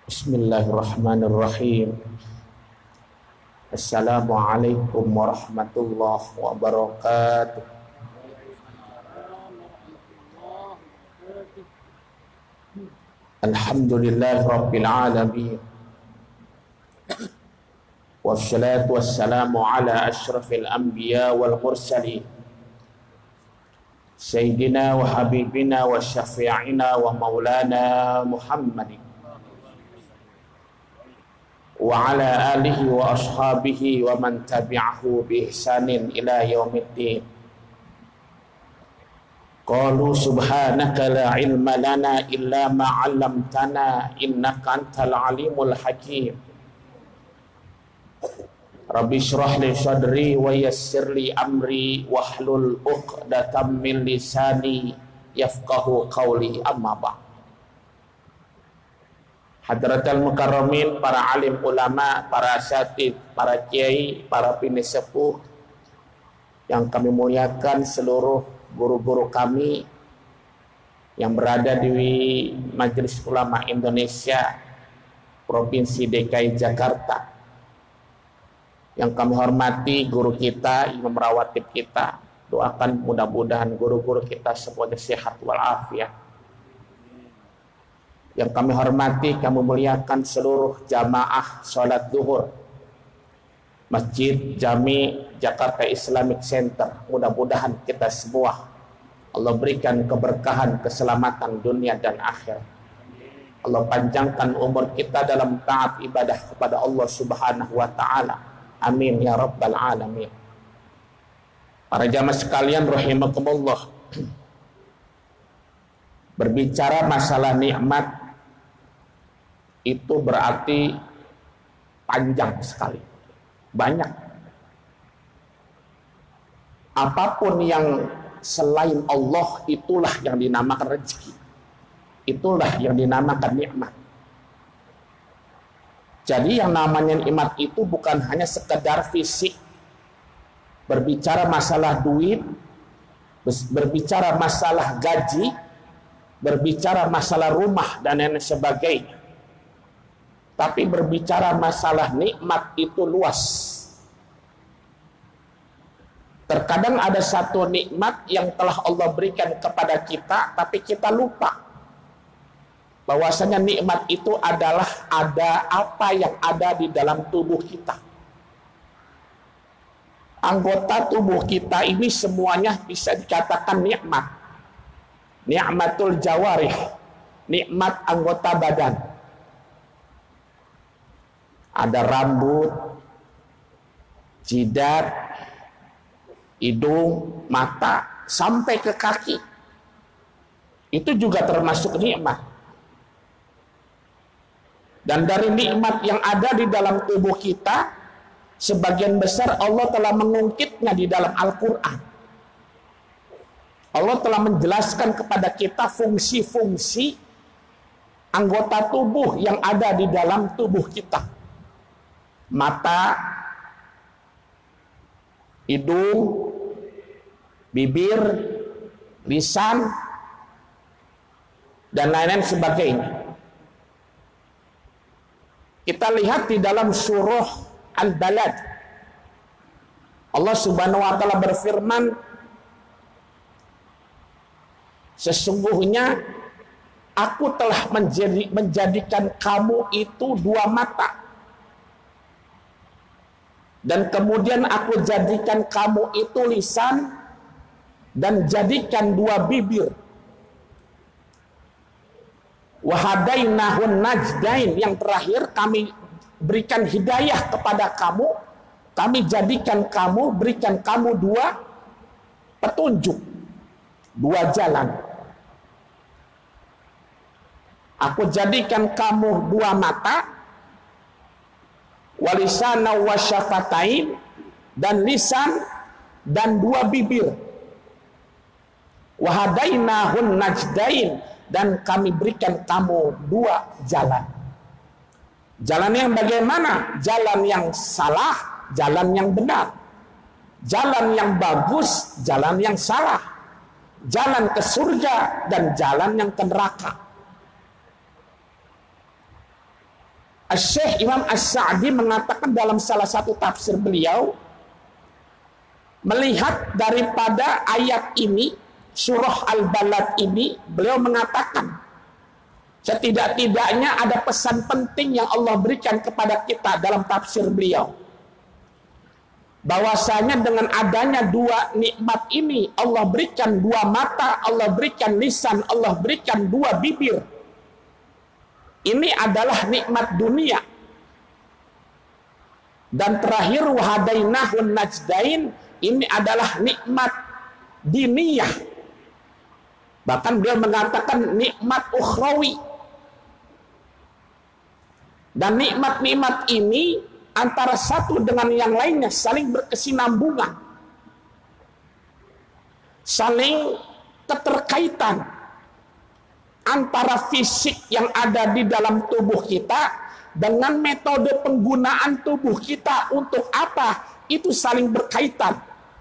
Bismillahirrahmanirrahim. Assalamualaikum warahmatullahi wabarakatuh. Alhamdulillahi rabbil alamin. Wassalatu wassalamu ala asyrafil anbiya wal mursalin. Sayyidina wa habibina wa syafi'ina wa maulana Muhammadin wa ala alihi wa ashabihi wa man tabi'ahu bi ihsanin ila yaumiddin. Qalu subhanaka la ilma lana illa ma 'allamtana innaka antal alimul hakim. Rabbi shrah li sadri wa yassir li amri wahlul 'uqdatam min lisani yafqahu qawli, amma ba'd. Hadratal mukarramin, para alim ulama, para asatid, para kiai, para pinisepuh yang kami muliakan, seluruh guru-guru kami yang berada di Majelis Ulama Indonesia Provinsi DKI Jakarta, yang kami hormati guru kita, imam rawatib kita. Doakan mudah-mudahan guru-guru kita semuanya sehat walafiat. Yang kami hormati, kami muliakan seluruh jamaah sholat zuhur Masjid Jami Jakarta Islamic Center. Mudah-mudahan kita semua Allah berikan keberkahan, keselamatan dunia dan akhir. Allah panjangkan umur kita dalam taat ibadah kepada Allah Subhanahu wa ta'ala. Amin ya rabbal alamin. Para jamaah sekalian rahimakumullah, berbicara masalah nikmat itu berarti panjang sekali, banyak. Apapun yang selain Allah itulah yang dinamakan rezeki, itulah yang dinamakan nikmat. Jadi yang namanya nikmat itu bukan hanya sekedar fisik, berbicara masalah duit, berbicara masalah gaji, berbicara masalah rumah dan lain sebagainya. Tapi berbicara masalah nikmat itu luas. Terkadang ada satu nikmat yang telah Allah berikan kepada kita, tapi kita lupa bahwasanya nikmat itu adalah ada apa yang ada di dalam tubuh kita. Anggota tubuh kita ini semuanya bisa dikatakan nikmat. Ni'matul jawarih, nikmat anggota badan. Ada rambut, jidat, hidung, mata, sampai ke kaki. Itu juga termasuk nikmat. Dan dari nikmat yang ada di dalam tubuh kita, sebagian besar Allah telah mengungkitnya di dalam Al-Quran. Allah telah menjelaskan kepada kita fungsi-fungsi anggota tubuh yang ada di dalam tubuh kita. Mata, hidung, bibir, lisan, dan lain-lain sebagainya. Kita lihat di dalam surah Al-Balad, Allah Subhanahu wa ta'ala berfirman, sesungguhnya aku telah menjadikan kamu itu dua mata, dan kemudian aku jadikan kamu itu lisan, dan jadikan dua bibir. Wahadainahun najdain, yang terakhir kami berikan hidayah kepada kamu, kami jadikan kamu, berikan kamu dua petunjuk, dua jalan. Aku jadikan kamu dua mata, walisana wasyafatain, dan lisan dan dua bibir. Wahadainahun najdain, dan kami berikan kamu dua jalan. Jalan yang bagaimana? Jalan yang salah, jalan yang benar. Jalan yang bagus, jalan yang salah. Jalan ke surga dan jalan yang ke neraka. Syekh Imam As-Sa'di mengatakan dalam salah satu tafsir beliau, melihat daripada ayat ini, surah Al-Balad ini, beliau mengatakan setidak-tidaknya ada pesan penting yang Allah berikan kepada kita dalam tafsir beliau, bahwasanya dengan adanya dua nikmat ini, Allah berikan dua mata, Allah berikan lisan, Allah berikan dua bibir. Ini adalah nikmat dunia. Dan terakhir, wahadainahun najdain, ini adalah nikmat diniyah. Bahkan beliau mengatakan nikmat ukhrawi. Dan nikmat-nikmat ini antara satu dengan yang lainnya saling berkesinambungan, saling keterkaitan antara fisik yang ada di dalam tubuh kita dengan metode penggunaan tubuh kita untuk apa, itu saling berkaitan.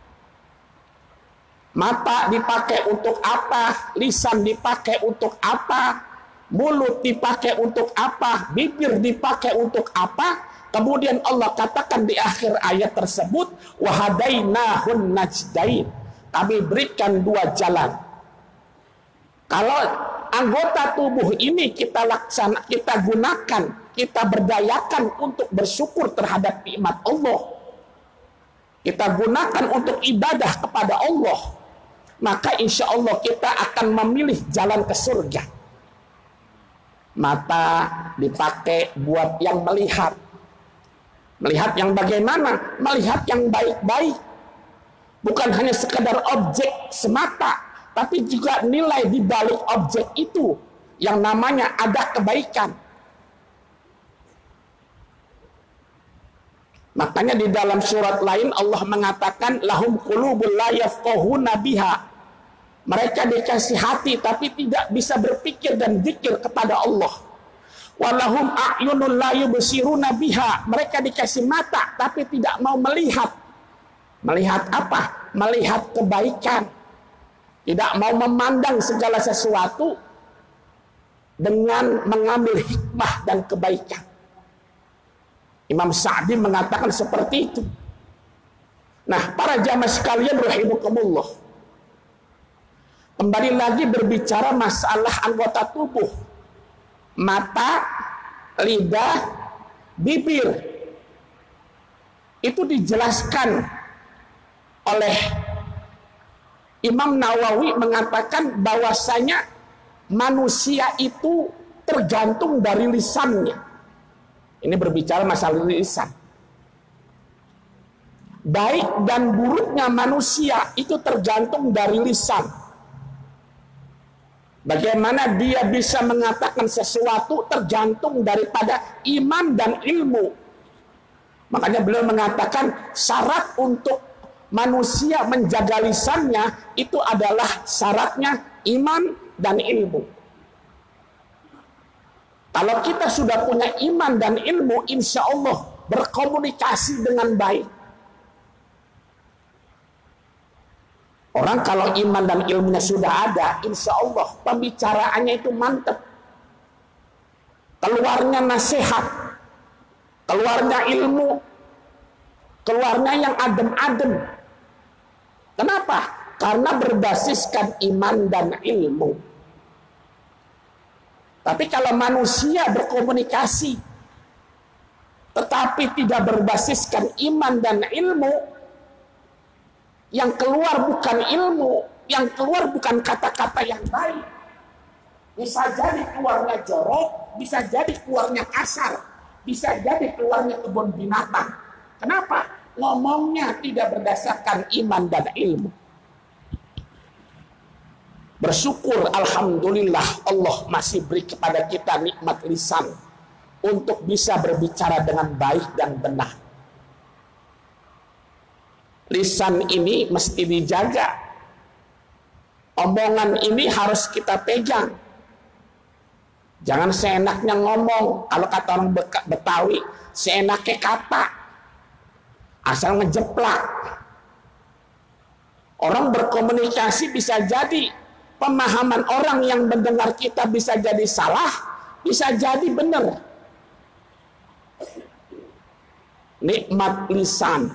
Mata dipakai untuk apa, lisan dipakai untuk apa, mulut dipakai untuk apa, bibir dipakai untuk apa. Kemudian Allah katakan di akhir ayat tersebut, wahadainahun najdain, kami berikan dua jalan. Kalau anggota tubuh ini kita gunakan, kita berdayakan untuk bersyukur terhadap nikmat Allah, kita gunakan untuk ibadah kepada Allah, maka insya Allah kita akan memilih jalan ke surga. Mata dipakai buat yang melihat. Melihat yang bagaimana? Melihat yang baik-baik. Bukan hanya sekedar objek semata, tapi juga nilai di balik objek itu yang namanya ada kebaikan. Makanya di dalam surat lain Allah mengatakan lahum qulubul la yafqahuna biha. Mereka dikasih hati tapi tidak bisa berpikir dan zikir kepada Allah. Walahum a'yunul la yubsiruna biha. Mereka dikasih mata tapi tidak mau melihat. Melihat apa? Melihat kebaikan. Tidak mau memandang segala sesuatu dengan mengambil hikmah dan kebaikan. Imam Sa'di mengatakan seperti itu. Nah, para jamaah sekalian rahimakumullah, kembali lagi berbicara masalah anggota tubuh. Mata, lidah, bibir. Itu dijelaskan oleh Imam Nawawi mengatakan bahwasanya manusia itu tergantung dari lisannya. Ini berbicara masalah lisan. Baik dan buruknya manusia itu tergantung dari lisan. Bagaimana dia bisa mengatakan sesuatu tergantung daripada iman dan ilmu. Makanya beliau mengatakan syarat untuk manusia menjaga lisannya itu adalah syaratnya iman dan ilmu. Kalau kita sudah punya iman dan ilmu, insya Allah berkomunikasi dengan baik. Orang kalau iman dan ilmunya sudah ada, insya Allah pembicaraannya itu mantap. Keluarnya nasihat, keluarnya ilmu, keluarnya yang adem-adem. Kenapa? Karena berbasiskan iman dan ilmu. Tapi kalau manusia berkomunikasi tetapi tidak berbasiskan iman dan ilmu, yang keluar bukan ilmu, yang keluar bukan kata-kata yang baik, bisa jadi keluarnya jorok, bisa jadi keluarnya kasar, bisa jadi keluarnya kebun binatang. Kenapa? Ngomongnya tidak berdasarkan iman dan ilmu. Bersyukur alhamdulillah Allah masih beri kepada kita nikmat lisan untuk bisa berbicara dengan baik dan benar. Lisan ini mesti dijaga. Omongan ini harus kita pegang. Jangan seenaknya ngomong. Kalau kata orang Betawi, seenaknya kata. Asal ngejeplak. Orang berkomunikasi bisa jadi pemahaman orang yang mendengar kita bisa jadi salah, bisa jadi benar. nikmat lisan.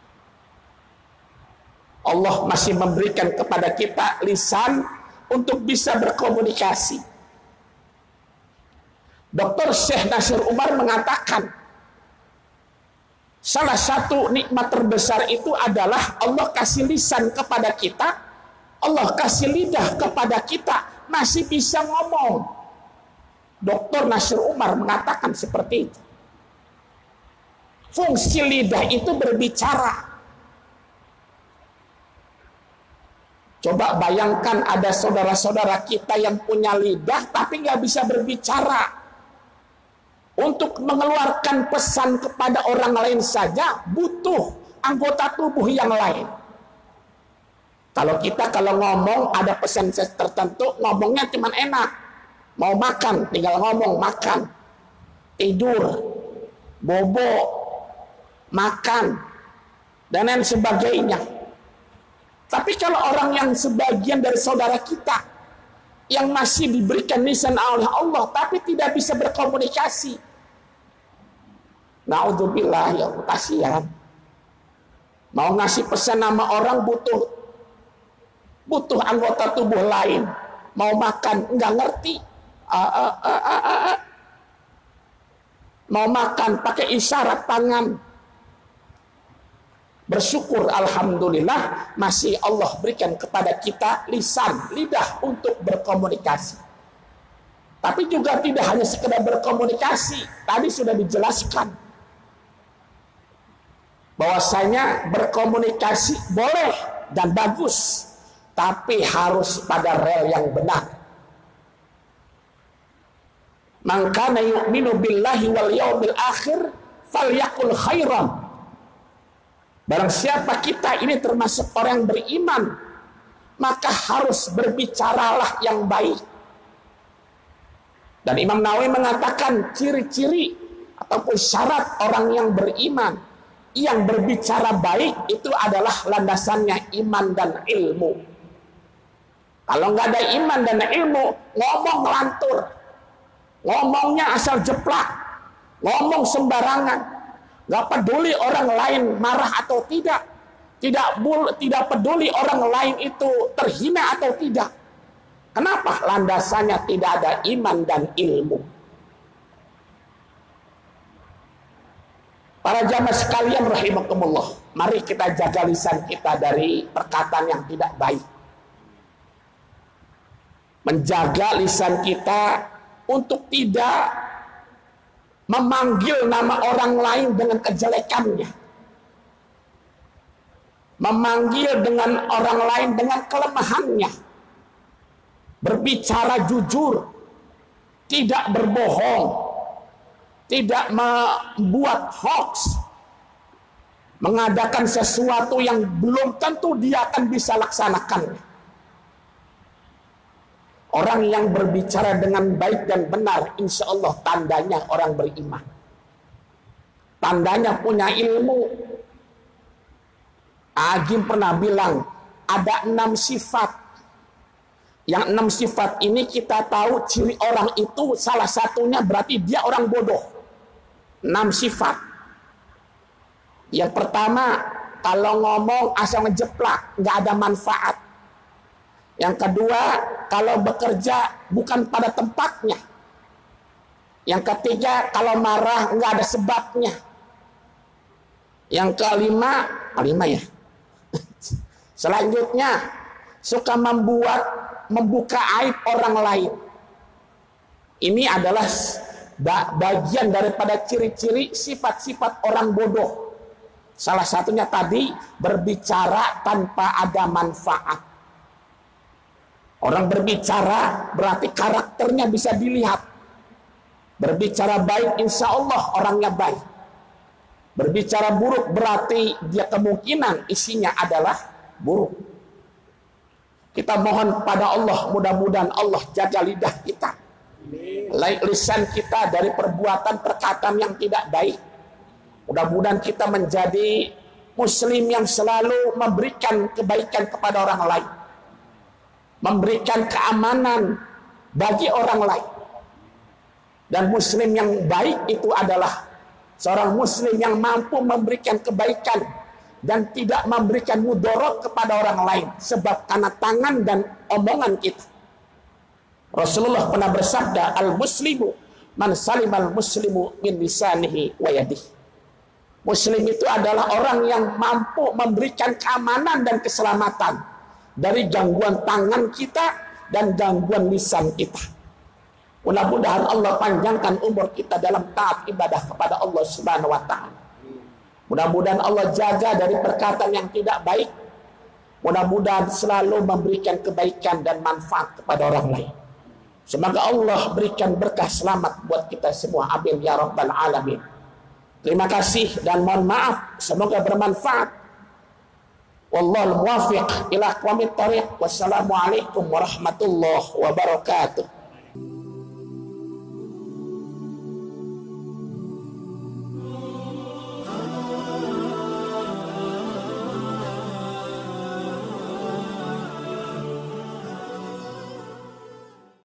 Allah masih memberikan kepada kita lisan untuk bisa berkomunikasi. Dr. Syekh Nasir Umar mengatakan, salah satu nikmat terbesar itu adalah Allah kasih lisan kepada kita, Allah kasih lidah kepada kita, masih bisa ngomong. Dr. Nasir Umar mengatakan seperti itu. Fungsi lidah itu berbicara. Coba bayangkan ada saudara-saudara kita yang punya lidah tapi nggak bisa berbicara. Untuk mengeluarkan pesan kepada orang lain saja butuh anggota tubuh yang lain. Kalau kita ngomong ada pesan tertentu, ngomongnya cuma enak. Mau makan, tinggal ngomong makan. Tidur, bobo, makan, dan lain sebagainya. Tapi kalau orang yang sebagian dari saudara kita yang masih diberikan lisan oleh Allah tapi tidak bisa berkomunikasi, naudzubillah, ya kasihan. Mau ngasih pesan nama orang butuh anggota tubuh lain. Mau makan nggak ngerti. Mau makan pakai isyarat tangan. Bersyukur alhamdulillah masih Allah berikan kepada kita lisan, lidah untuk berkomunikasi. Tapi juga tidak hanya sekedar berkomunikasi. Tadi sudah dijelaskan bahwasanya berkomunikasi boleh dan bagus, tapi harus pada rel yang benar. Man kana yu'minu billahi wal yaumil akhir falyaqul khairan. Barang siapa kita ini termasuk orang yang beriman, maka harus berbicaralah yang baik. Dan Imam Nawawi mengatakan ciri-ciri ataupun syarat orang yang beriman yang berbicara baik itu adalah landasannya iman dan ilmu. Kalau nggak ada iman dan ilmu, ngomong ngelantur, ngomongnya asal jeplak, ngomong sembarangan, nggak peduli orang lain marah atau tidak, tidak peduli orang lain itu terhina atau tidak. Kenapa? Landasannya tidak ada iman dan ilmu. Para jamaah sekalian rahimakumullah, mari kita jaga lisan kita dari perkataan yang tidak baik. Menjaga lisan kita untuk tidak memanggil nama orang lain dengan kejelekannya. Memanggil dengan orang lain dengan kelemahannya. Berbicara jujur, tidak berbohong, tidak membuat hoax, mengadakan sesuatu yang belum tentu dia akan bisa laksanakan. Orang yang berbicara dengan baik dan benar, insya Allah tandanya orang beriman. Tandanya punya ilmu. Agim pernah bilang, ada 6 sifat. Yang 6 sifat ini kita tahu ciri orang itu salah satunya berarti dia orang bodoh. 6 sifat. Yang pertama, kalau ngomong asal ngejeplak, nggak ada manfaat. Yang kedua, kalau bekerja bukan pada tempatnya. Yang ketiga, kalau marah nggak ada sebabnya. Yang kelima ya. Selanjutnya, suka membuka aib orang lain. Ini adalah bagian daripada ciri-ciri sifat-sifat orang bodoh. Salah satunya tadi berbicara tanpa ada manfaat. Orang berbicara berarti karakternya bisa dilihat. Berbicara baik insya Allah orangnya baik. Berbicara buruk berarti dia kemungkinan isinya adalah buruk. Kita mohon kepada Allah, mudah-mudahan Allah jaga lidah kita, lisan kita dari perbuatan perkataan yang tidak baik. Mudah-mudahan kita menjadi muslim yang selalu memberikan kebaikan kepada orang lain, memberikan keamanan bagi orang lain. Dan muslim yang baik itu adalah Seorang muslim yang mampu memberikan kebaikan dan tidak memberikan mudarat kepada orang lain sebab karena tangan dan omongan kita. Rasulullah pernah bersabda, al-muslimu man salimal muslimu min lisanihi wa yadihi. Muslim itu adalah orang yang mampu memberikan keamanan dan keselamatan dari gangguan tangan kita dan gangguan lisan kita. Mudah-mudahan Allah panjangkan umur kita dalam taat ibadah kepada Allah Subhanahu wa taala. Mudah-mudahan Allah jaga dari perkataan yang tidak baik. Mudah-mudahan selalu memberikan kebaikan dan manfaat kepada orang lain. Semoga Allah berikan berkah selamat buat kita semua. Amin ya rabbal alamin. Terima kasih dan mohon maaf. Semoga bermanfaat. Wallahul muwaffiq ila aqwamit thoriq. Wassalamualaikum warahmatullahi wabarakatuh.